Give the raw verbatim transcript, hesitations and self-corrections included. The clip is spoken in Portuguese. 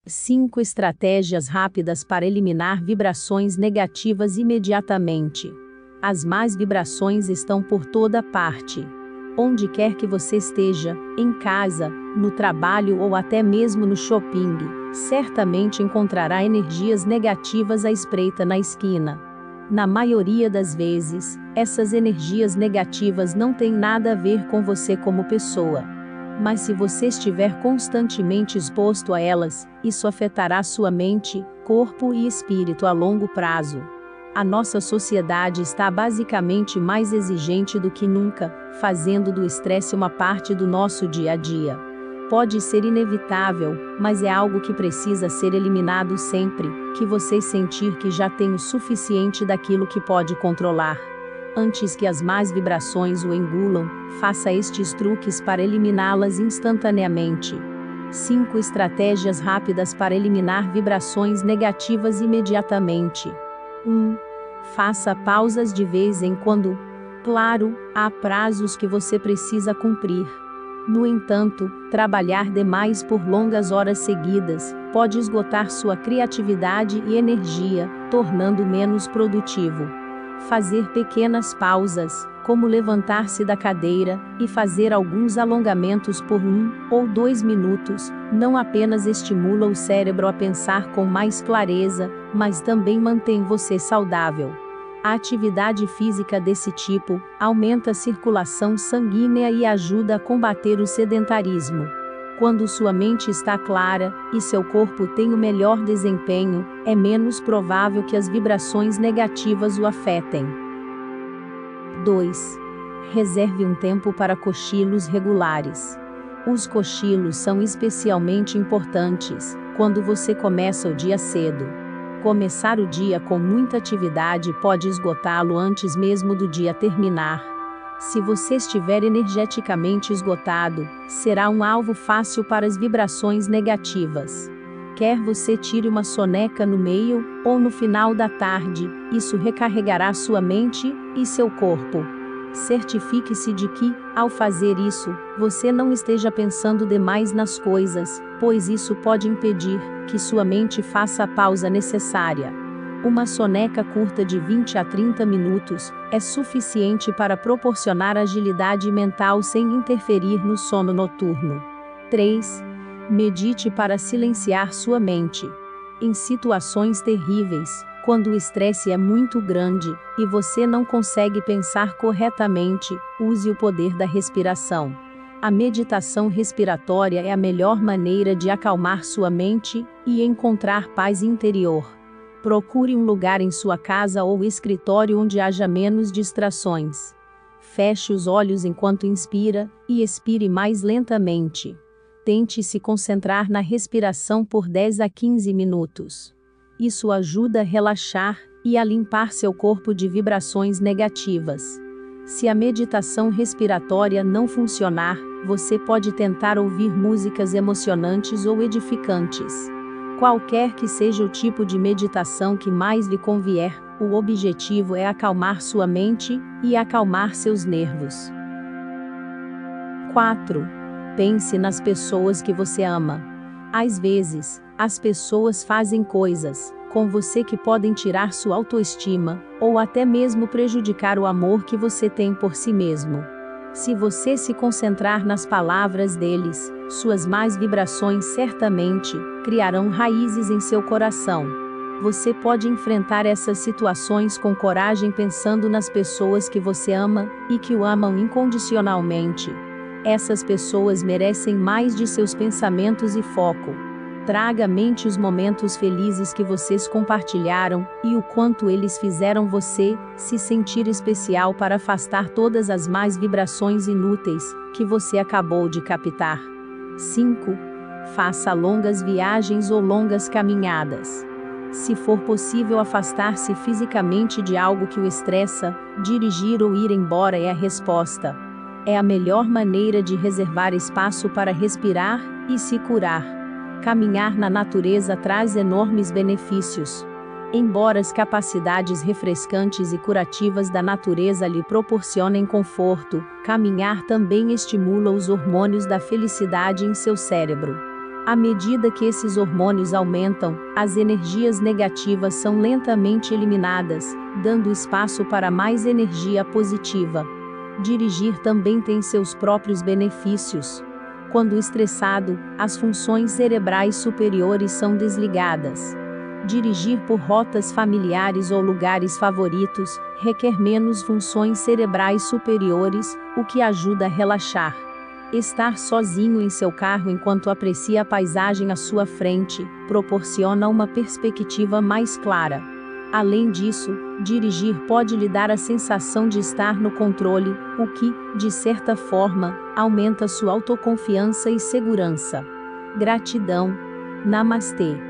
cinco estratégias rápidas para eliminar vibrações negativas imediatamente. As más vibrações estão por toda parte. Onde quer que você esteja, em casa, no trabalho ou até mesmo no shopping, certamente encontrará energias negativas à espreita na esquina. Na maioria das vezes, essas energias negativas não têm nada a ver com você como pessoa. Mas se você estiver constantemente exposto a elas, isso afetará sua mente, corpo e espírito a longo prazo. A nossa sociedade está basicamente mais exigente do que nunca, fazendo do estresse uma parte do nosso dia a dia. Pode ser inevitável, mas é algo que precisa ser eliminado sempre que você sentir que já tem o suficiente daquilo que pode controlar. Antes que as más vibrações o engulam, faça estes truques para eliminá-las instantaneamente. cinco estratégias rápidas para eliminar vibrações negativas imediatamente. um. Faça pausas de vez em quando. Claro, há prazos que você precisa cumprir. No entanto, trabalhar demais por longas horas seguidas pode esgotar sua criatividade e energia, tornando menos produtivo. Fazer pequenas pausas, como levantar-se da cadeira e fazer alguns alongamentos por um ou dois minutos, não apenas estimula o cérebro a pensar com mais clareza, mas também mantém você saudável. A atividade física desse tipo aumenta a circulação sanguínea e ajuda a combater o sedentarismo. Quando sua mente está clara e seu corpo tem o melhor desempenho, é menos provável que as vibrações negativas o afetem. dois. Reserve um tempo para cochilos regulares. Os cochilos são especialmente importantes quando você começa o dia cedo. Começar o dia com muita atividade pode esgotá-lo antes mesmo do dia terminar. Se você estiver energeticamente esgotado, será um alvo fácil para as vibrações negativas. Quer você tire uma soneca no meio ou no final da tarde, isso recarregará sua mente e seu corpo. Certifique-se de que, ao fazer isso, você não esteja pensando demais nas coisas, pois isso pode impedir que sua mente faça a pausa necessária. Uma soneca curta de vinte a trinta minutos é suficiente para proporcionar agilidade mental sem interferir no sono noturno. três. Medite para silenciar sua mente. Em situações terríveis, quando o estresse é muito grande e você não consegue pensar corretamente, use o poder da respiração. A meditação respiratória é a melhor maneira de acalmar sua mente e encontrar paz interior. Procure um lugar em sua casa ou escritório onde haja menos distrações. Feche os olhos enquanto inspira e expire mais lentamente. Tente se concentrar na respiração por dez a quinze minutos. Isso ajuda a relaxar e a limpar seu corpo de vibrações negativas. Se a meditação respiratória não funcionar, você pode tentar ouvir músicas emocionantes ou edificantes. Qualquer que seja o tipo de meditação que mais lhe convier, o objetivo é acalmar sua mente e acalmar seus nervos. quatro. Pense nas pessoas que você ama. Às vezes, as pessoas fazem coisas com você que podem tirar sua autoestima, ou até mesmo prejudicar o amor que você tem por si mesmo. Se você se concentrar nas palavras deles, suas más vibrações certamente criarão raízes em seu coração. Você pode enfrentar essas situações com coragem pensando nas pessoas que você ama e que o amam incondicionalmente. Essas pessoas merecem mais de seus pensamentos e foco. Traga à mente os momentos felizes que vocês compartilharam e o quanto eles fizeram você se sentir especial para afastar todas as más vibrações inúteis que você acabou de captar. cinco. Faça longas viagens ou longas caminhadas. Se for possível afastar-se fisicamente de algo que o estressa, dirigir ou ir embora é a resposta. É a melhor maneira de reservar espaço para respirar e se curar. Caminhar na natureza traz enormes benefícios. Embora as capacidades refrescantes e curativas da natureza lhe proporcionem conforto, caminhar também estimula os hormônios da felicidade em seu cérebro. À medida que esses hormônios aumentam, as energias negativas são lentamente eliminadas, dando espaço para mais energia positiva. Dirigir também tem seus próprios benefícios. Quando estressado, as funções cerebrais superiores são desligadas. Dirigir por rotas familiares ou lugares favoritos requer menos funções cerebrais superiores, o que ajuda a relaxar. Estar sozinho em seu carro enquanto aprecia a paisagem à sua frente proporciona uma perspectiva mais clara. Além disso, dirigir pode lhe dar a sensação de estar no controle, o que, de certa forma, aumenta sua autoconfiança e segurança. Gratidão. Namastê.